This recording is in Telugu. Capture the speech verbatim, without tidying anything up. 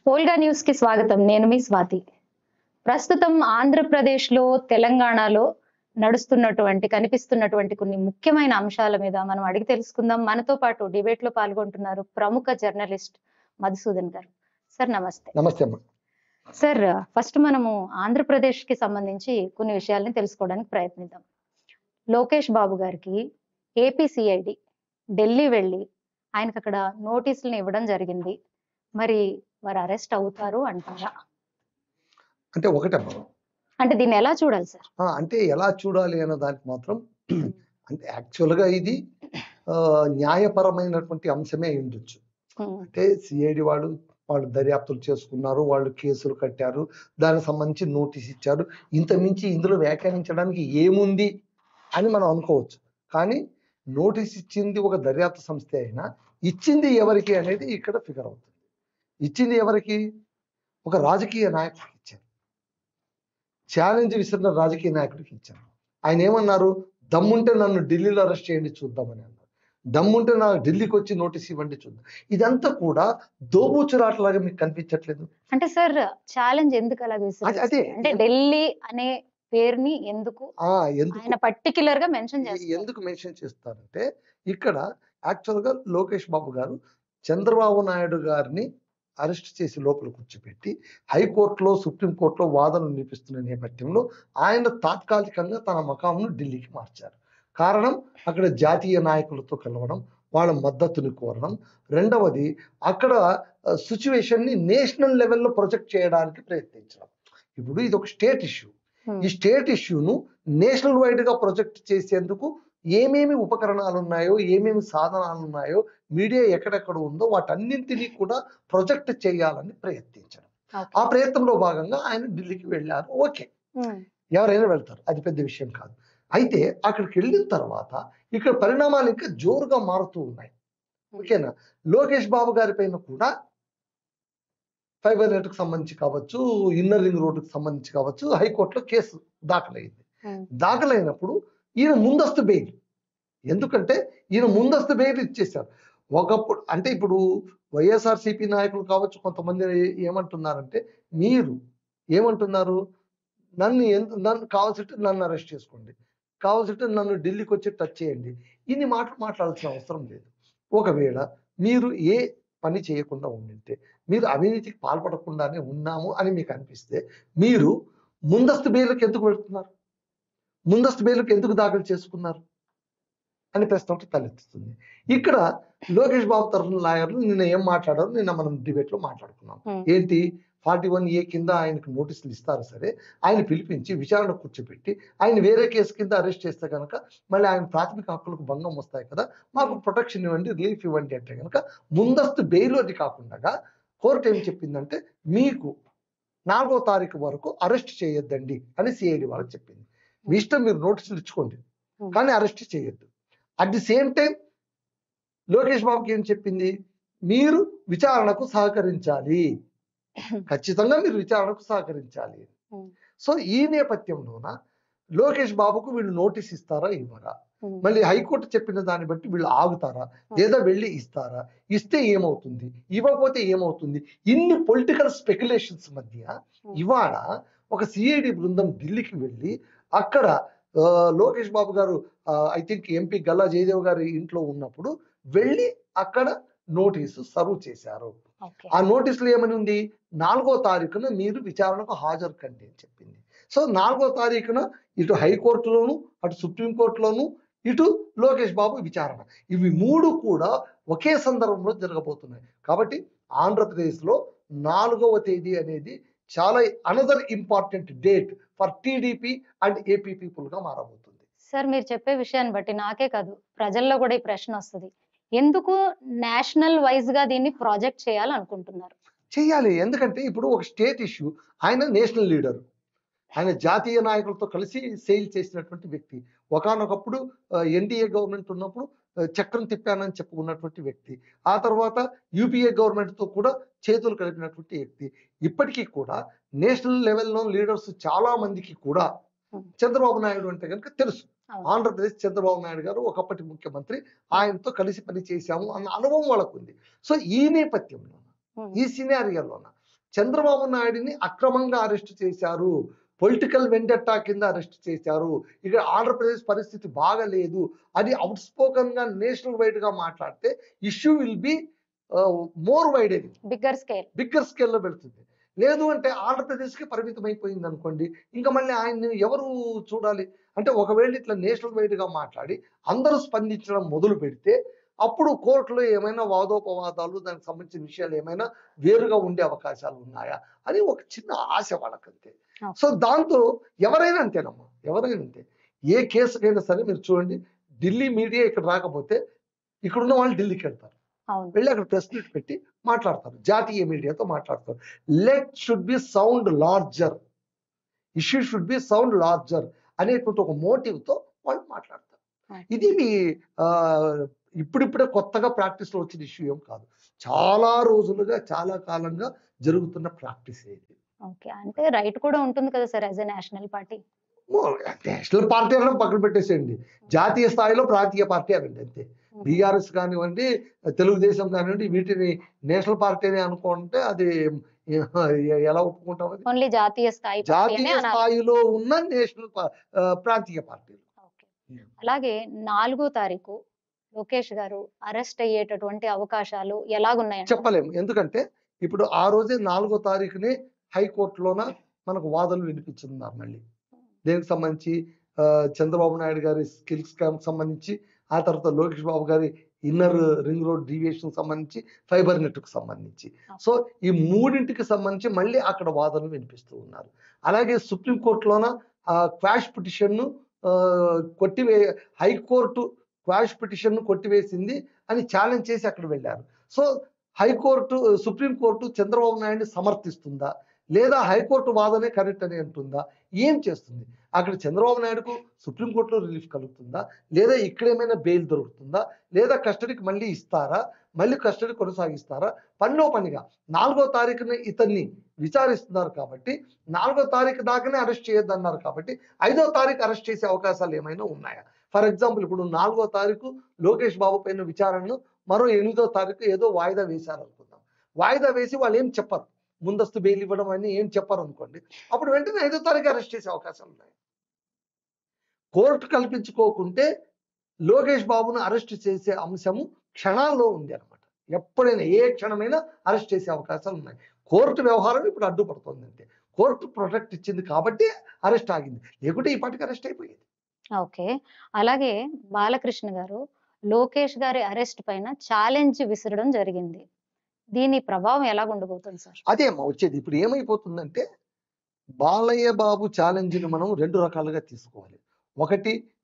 పోల్గా న్యూస్ కి స్వాగతం. నేను మీ స్వాతి. ప్రస్తుతం ఆంధ్రప్రదేశ్‌లో, తెలంగాణలో నడుస్తున్నటువంటి, కనిపిస్తున్నటువంటి కొన్ని ముఖ్యమైన అంశాల మీద మనం అడిగి తెలుసుకుందాం. మనతో పాటు డిబేట్‌లో పాల్గొంటున్నారు ప్రముఖ జర్నలిస్ట్ మధుసూదన్ గారు. సార్ నమస్తే. నమస్తే అమ్మ. సార్ ఫస్ట్ మనము ఆంధ్రప్రదేశ్‌కి సంబంధించి కొన్ని విషయాల్ని తెలుసుకోవడానికి ప్రయత్నిద్దాం. లోకేష్ బాబు గారికి ఏపీ సీఐడీ ఢిల్లీ వెళ్ళి ఆయనకు అక్కడ నోటీసులను ఇవ్వడం జరిగింది. మరి వారు అరెస్ట్ అవుతారు అంటారా? అంటే ఒకటమ్మా, అంటే దీన్ని ఎలా చూడాలి సార్? ఆ, అంటే ఎలా చూడాలి అన్న దానికి మాత్రం అంటే యాక్చువల్గా ఇది ఆ, న్యాయపరమైనటువంటి అంశమే అయి ఉండొచ్చు. ఉమ్, అంటే సిఐడి వాళ్ళు వాళ్ళు దర్యాప్తులు చేసుకున్నారు, వాళ్ళు కేసులు కట్టారు, దానికి సంబంధించి నోటీస్ ఇచ్చారు. ఇంత మించి ఇందులో వ్యాఖ్యానించడానికి ఏముంది అని మనం అనుకోవచ్చు. కానీ నోటీస్ ఇచ్చింది ఒక దర్యాప్తు సంస్థ అయినా ఇచ్చింది ఎవరికి అనేది ఇక్కడ ఫిగర్ అవుతుంది. ఇచ్చింది ఎవరికి? ఒక రాజకీయ నాయకుడికి ఇచ్చారు. ఛాలెంజ్ విసిరిన రాజకీయ నాయకుడికి ఇచ్చారు. ఆయన ఏమన్నారు? దమ్ముంటే నన్ను ఢిల్లీలో అరెస్ట్ చేయండి చూద్దామని అన్నారు. దమ్ముంటే నాకు ఢిల్లీకి వచ్చి నోటీస్ ఇవ్వండి చూద్దాం. ఇదంతా కూడా దోబూచురాటలాగా మీకు కనిపించట్లేదు? అంటే సార్ ఛాలెంజ్ ఎందుకు అలా అదే విసిరేస్తారు? అదే అంటే ఢిల్లీ అనే పేరుని ఎందుకు ఆ, ఎందుకు ఆయన పర్టిక్యులర్ గా మెన్షన్ చేస్తారు? ఎందుకు మెన్షన్ చేస్తారంటే ఇక్కడ యాక్చువల్గా లోకేష్ బాబు గారు చంద్రబాబు నాయుడు గారిని అరెస్ట్ చేసి లోపల కూర్చోబెట్టి హైకోర్టులో సుప్రీంకోర్టులో వాదనలు వినిపిస్తున్న నేపథ్యంలో ఆయన తాత్కాలికంగా తన మకాంను ఢిల్లీకి మార్చారు. కారణం అక్కడ జాతీయ నాయకులతో కలవడం, వాళ్ళ మద్దతుని కోరడం. రెండవది అక్కడ సిచ్యువేషన్ ని నేషనల్ లెవెల్లో ప్రొజెక్ట్ చేయడానికి ప్రయత్నించడం. ఇప్పుడు ఇది ఒక స్టేట్ ఇష్యూ. ఈ స్టేట్ ఇష్యూను నేషనల్ వైడ్ గా ప్రొజెక్ట్ చేసేందుకు ఏమేమి ఉపకరణాలు ఉన్నాయో, ఏమేమి సాధనాలు ఉన్నాయో, మీడియా ఎక్కడెక్కడ ఉందో వాటన్నింటినీ కూడా ప్రొజెక్ట్ చేయాలని ప్రయత్నించడం. ఆ ప్రయత్నంలో భాగంగా ఆయన ఢిల్లీకి వెళ్ళారు. ఓకే, ఎవరైనా వెళ్తారు, అది పెద్ద విషయం కాదు. అయితే అక్కడికి వెళ్ళిన తర్వాత ఇక్కడ పరిణామాలు ఇంకా జోరుగా మారుతూ ఉన్నాయి. ఓకేనా? లోకేష్ బాబు గారి పైన కూడా ఫైబర్ నెట్కి సంబంధించి కావచ్చు, ఇన్నర్ రింగ్ రోడ్డుకి సంబంధించి కావచ్చు, హైకోర్టులో కేసు దాఖలైంది. దాఖలైనప్పుడు ఈయన ముందస్తు బెయిల్, ఎందుకంటే ఈయన ముందస్తు బెయిల్ ఇచ్చేశారు. ఒకప్పుడు అంటే ఇప్పుడు వైఎస్ఆర్సీపీ నాయకులు కావచ్చు, కొంతమంది ఏమంటున్నారంటే, మీరు ఏమంటున్నారు, నన్ను ఎందు నన్ను కావాల్సింటే నన్ను అరెస్ట్ చేసుకోండి, కావాల్సింటే నన్ను ఢిల్లీకి వచ్చి టచ్ చేయండి. ఇన్ని మాటలు మాట్లాడాల్సిన అవసరం లేదు. ఒకవేళ మీరు ఏ పని చేయకుండా ఉండింటే, మీరు అవినీతికి పాల్పడకుండానే ఉన్నాము అని మీకు అనిపిస్తే, మీరు ముందస్తు బెయిల్కి ఎందుకు వెళ్తున్నారు? ముందస్తు బెయిల్కి ఎందుకు దాఖలు చేసుకున్నారు అని ప్రశ్న ఒకటి తలెత్తుతుంది. ఇక్కడ లోకేష్ బాబు తరఫున లాయర్లు నిన్న ఏం మాట్లాడారు, నిన్న మనం డిబేట్ లో మాట్లాడుకున్నాం. ఏంటి, ఫార్టీ వన్ ఏ కింద ఆయనకు నోటీసులు ఇస్తారు, సరే, ఆయన పిలిపించి విచారణ కూర్చోబెట్టి ఆయన వేరే కేసు కింద అరెస్ట్ చేస్తే కనుక మళ్ళీ ఆయన ప్రాథమిక హక్కులకు భంగం వస్తాయి కదా, మాకు ప్రొటెక్షన్ ఇవ్వండి, రిలీఫ్ ఇవ్వండి అంటే కనుక ముందస్తు బెయిల్ అది కాకుండా కోర్టు ఏం చెప్పిందంటే, మీకు నాలుగో తారీఖు వరకు అరెస్ట్ చేయొద్దండి అని సిఐడి వాళ్ళకి చెప్పింది. మీ ఇష్టం, మీరు నోటీసులు ఇచ్చుకోండి, కానీ అరెస్ట్ చేయొద్దు. At the same time Lokesh బాబుకి ఏం చెప్పింది, మీరు విచారణకు సహకరించాలి, ఖచ్చితంగా మీరు విచారణకు సహకరించాలి. సో ఈ నేపథ్యంలోన లోకేష్ బాబుకు వీళ్ళు నోటీస్ ఇస్తారా ఇవ్వరా, మళ్ళీ హైకోర్టు చెప్పిన దాన్ని బట్టి వీళ్ళు ఆగుతారా, లేదా వెళ్ళి ఇస్తారా, ఇస్తే ఏమవుతుంది, ఇవ్వకపోతే ఏమవుతుంది, ఇన్ని పొలిటికల్ స్పెక్యులేషన్స్ మధ్య ఇవాళ ఒక సిఐడి బృందం ఢిల్లీకి వెళ్ళి అక్కడ లోకేష్ బాబు గారు I think MP Galla Jayadev గారి ఇంట్లో ఉన్నప్పుడు వెళ్ళి అక్కడ నోటీసు సర్వ్ చేశారు. ఆ నోటీసులు ఏమని ఉంది, నాలుగో తారీఖున మీరు విచారణకు హాజరు కండి అని చెప్పింది. సో నాలుగో తారీఖున ఇటు హైకోర్టులోను, అటు సుప్రీంకోర్టులోను, ఇటు లోకేష్ బాబు విచారణ, ఇవి మూడు కూడా ఒకే సందర్భంలో జరగబోతున్నాయి. కాబట్టి ఆంధ్రప్రదేశ్లో నాలుగవ తేదీ అనేది చాలా another important date for TDP and AP people గా మారబోతుంది. సార్ మీరు చెప్పే విషయాన్ని బట్టి నాకే కాదు, ప్రజల్లో కూడా ఈ ప్రశ్న వస్తుంది, ఎందుకు నేషనల్ వైజ్ గా దీన్ని ప్రాజెక్ట్ చేయాలనుకుంటున్నారు? చేయాలి, ఎందుకంటే ఇప్పుడు ఒక స్టేట్ ఇష్యూ, ఆయన నేషనల్ లీడర్, ఆయన జాతీయ నాయకులతో కలిసి సెయిల్ చేసినటువంటి వ్యక్తి, ఒకానొకప్పుడు ఎన్డీఏ గవర్నమెంట్ ఉన్నప్పుడు చక్రం తిప్పానని చెప్పుకున్నటువంటి వ్యక్తి, ఆ తర్వాత యూపీఏ గవర్నమెంట్ తో కూడా చేతులు కలిపినటువంటి వ్యక్తి. ఇప్పటికీ కూడా నేషనల్ లెవెల్లో లీడర్స్ చాలా మందికి కూడా చంద్రబాబు నాయుడు అంటే కనుక తెలుసు. ఆంధ్రప్రదేశ్ చంద్రబాబు నాయుడు గారు ఒకప్పటి ముఖ్యమంత్రి, ఆయనతో కలిసి పని చేశాము అన్న అనుభవం వాళ్ళకు ఉంది. సో ఈ నేపథ్యంలో, ఈ సినారియోలోన చంద్రబాబు నాయుడిని అక్రమంగా అరెస్ట్ చేశారు, పొలిటికల్ వెండెట్టా కింద అరెస్ట్ చేశారు, ఇక్కడ ఆంధ్రప్రదేశ్ పరిస్థితి బాగలేదు అది అవుట్ స్పోకన్ గా నేషనల్ వైడ్ గా మాట్లాడితే issue will be more wide అని బిగ్గర్ స్కేల్ బిగ్గర్ స్కేల్లో వెళ్తుంది. లేదు అంటే ఆంధ్రప్రదేశ్కి పరిమితం అయిపోయింది అనుకోండి, ఇంకా మళ్ళీ ఆయన్ని ఎవరు చూడాలి అంటే ఒకవేళ ఇట్లా నేషనల్ వైడ్ గా మాట్లాడి అందరూ స్పందించడం మొదలు పెడితే అప్పుడు కోర్టులో ఏమైనా వాదోపవాదాలు దానికి సంబంధించిన విషయాలు ఏమైనా వేరుగా ఉండే అవకాశాలు ఉన్నాయా అని ఒక చిన్న ఆశ వాళ్ళకంతే. సో దాంతో ఎవరైనా అంతేనమ్మా, ఎవరైనా అంతే. ఏ కేసుకైనా సరే మీరు చూడండి, ఢిల్లీ మీడియా ఇక్కడ రాకపోతే ఇక్కడున్న వాళ్ళు ఢిల్లీకి వెళ్తారు, వెళ్ళి అక్కడ ప్రెస్ మీట్ పెట్టి మాట్లాడతారు, జాతీయ మీడియాతో మాట్లాడతారు. Let should be sound larger, issue should be sound larger అనేటువంటి ఒక మోటివ్ తో వాళ్ళు మాట్లాడతారు. ఇది మీ ఆ ఇప్పుడిప్పుడే కొత్తగా ప్రాక్టీస్ లో వచ్చిన ఇష్యూ ఏం కాదు, చాలా రోజులుగా చాలా కాలంగా జరుగుతున్న ప్రాక్టీస్ ఇది. ఓకే, అంటే రైట్ కూడా ఉంటుంది కదా sir as a national party. National party అన్న పక్కన పెట్టేసేయండి, జాతీయ స్థాయిలో ప్రాంతీయ పార్టీ అనండి అంతే. బీఆర్ఎస్ కానివ్వండి, తెలుగుదేశం కానివ్వండి, వీటిని నేషనల్ పార్టీ అని అనుకుంటే అది ఎలా ఒప్పుకుంటాం? అది ఓన్లీ జాతీయ స్థాయి జాతీయ స్థాయిలో ఉన్న నేషనల్ ప్రాంతీయ పార్టీలు. అలాగే నాలుగో తారీఖు లోకేష్ గారు అరెస్ట్ అయ్యేటటువంటి అవకాశాలు ఎలాగున్నాయి చెప్పలేము, ఎందుకంటే ఇప్పుడు ఆ రోజే నాలుగో తారీఖునే హైకోర్టులోన మనకు వాదనలు వినిపించున్నారు మళ్ళీ దేనికి సంబంధించి, చంద్రబాబు నాయుడు గారి స్కిల్ స్కామ్ సంబంధించి, ఆ తర్వాత లోకేష్ బాబు గారి ఇన్నర్ రింగ్ రోడ్ డీవియేషన్ సంబంధించి, ఫైబర్ నెట్ కు సంబంధించి. సో ఈ మూడింటికి సంబంధించి మళ్ళీ అక్కడ వాదనలు వినిపిస్తూ ఉన్నారు. అలాగే సుప్రీంకోర్టులోన క్వాష్ పిటిషన్ ను కొట్టివే హైకోర్టు క్వాష్ పిటిషన్ ను కొట్టివేసింది అని ఛాలెంజ్ చేసి అక్కడ వెళ్ళారు. సో హైకోర్టు సుప్రీంకోర్టు చంద్రబాబు నాయుడిని సమర్థిస్తుందా లేదా హైకోర్టు వాదనే కరెక్ట్ అని అంటుందా, ఏం చేస్తుంది? అక్కడ చంద్రబాబు నాయుడుకు సుప్రీంకోర్టులో రిలీఫ్ కలుగుతుందా, లేదా ఇక్కడేమైనా బెయిల్ దొరుకుతుందా, లేదా కస్టడీకి మళ్ళీ ఇస్తారా, మళ్ళీ కస్టడీ కొనసాగిస్తారా? పనిలో పనిగా నాలుగో తారీఖున ఇతన్ని విచారిస్తున్నారు కాబట్టి నాలుగో తారీఖు దాకానే అరెస్ట్ చేయొద్దన్నారు కాబట్టి ఐదో తారీఖు అరెస్ట్ చేసే అవకాశాలు ఏమైనా ఉన్నాయా? ఫర్ ఎగ్జాంపుల్ ఇప్పుడు నాలుగో తారీఖు లోకేష్ బాబు పైన విచారణను మరో ఎనిమిదో తారీఖు ఏదో వాయిదా వేశారు అనుకుందాం. వాయిదా వేసి వాళ్ళు ఏం చెప్పరు, ముందస్తు బెయిల్ ఇవ్వడం అని ఏం చెప్పారు అనుకోండి, అప్పుడు వెంటనే ఐదో తారీఖు అరెస్ట్ చేసే అవకాశాలు ఉన్నాయి. కోర్టు కల్పించుకోకుంటే లోకేష్ బాబును అరెస్ట్ చేసే అంశము క్షణాల్లో ఉంది అనమాట. ఎప్పుడైనా ఏ క్షణమైనా అరెస్ట్ చేసే అవకాశాలు ఉన్నాయి. కోర్టు వ్యవహారం ఇప్పుడు అడ్డుపడుతుంది అంతే. కోర్టు ప్రొటెక్ట్ ఇచ్చింది కాబట్టి అరెస్ట్ ఆగింది, లేకుంటే ఈ పాటికి అరెస్ట్ అయిపోయేది. ఓకే, అలాగే బాలకృష్ణ గారు లోకేష్ గారి అరెస్ట్ పైన ఛాలెంజ్ విసరడం జరిగింది, దీని ప్రభావం ఎలా ఉండబోతుంది సార్? అదే అమ్మా వచ్చేది. ఇప్పుడు ఏమైపోతుందంటే బాలయ్య బాబు ఛాలెంజ్ని మనం రెండు రకాలుగా తీసుకోవాలి. ఒకటి